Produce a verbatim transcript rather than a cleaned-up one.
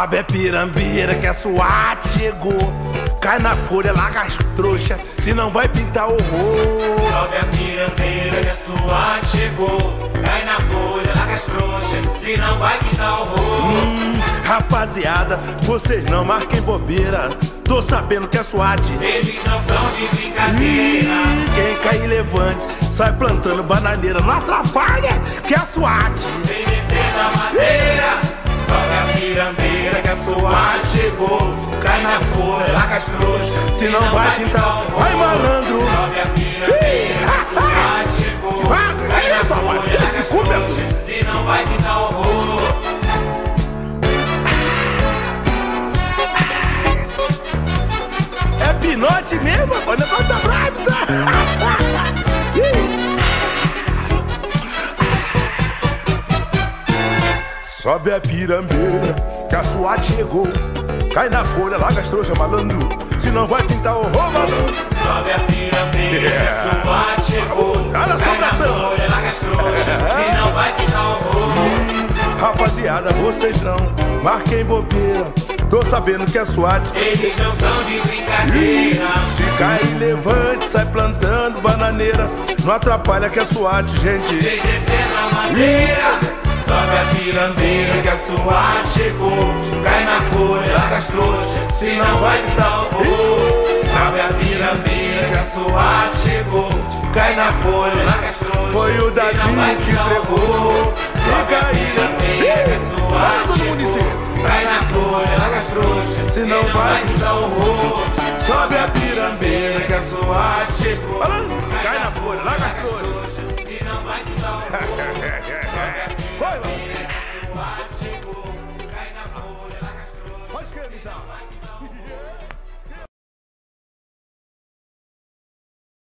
Sobe a pirambeira que a SWAT chegou. Cai na folha, larga as trouxas, senão vai pintar horror. Sobe a pirambeira que a SWAT chegou. Cai na folha, larga as trouxas, senão vai pintar horror. Hum, rapaziada, vocês não marquem bobeira. Tô sabendo que a SWAT, eles não são de brincadeira. Ih, quem cair levante, sai plantando bananeira. Não atrapalha que a SWAT vem descendo a madeira. Sobe a pirambeira que a SWAT chegou. Cai na folha, larga as trouxas, se não vai pintar. Vai, malandro. Sobe a pirambeira que a SWAT chegou. Cai na folha, larga as trouxas, se não vai pintar horror. É pinote mesmo? O negócio tá bravo, Sobe a pirambeira que a SWAT chegou. Cai na folha, larga as trouxas, malandro, se não vai pintar horror, malandro. Sobe a pirambeira que a SWAT chegou. Cai na folha, larga as trouxas, se não vai pintar horror. Rapaziada, vocês não marquem bobeira. Tô sabendo que a SWAT, eles não são de brincadeira. Se cai levante, sai plantando bananeira. Não atrapalha que a SWAT, gente, vem descendo a madeira. Sobe a pirambeira que a SWAT chegou. Cai na folha, larga as trouxas, se não vai pintar horror. Sobe a pirambeira que a SWAT chegou. Cai na folha, larga as trouxas, foi o Dazinho que entregou. Sobe a pirambeira que a SWAT chegou. Cai na folha, larga as trouxas, se não vai pintar horror. Sobe a pirambeira que a SWAT chegou. Cai na folha, larga as trouxas, se não vai pintar horror. Vai, vai. SWAT chegou. Cai na folha, larga as trouxas, Pode escrever,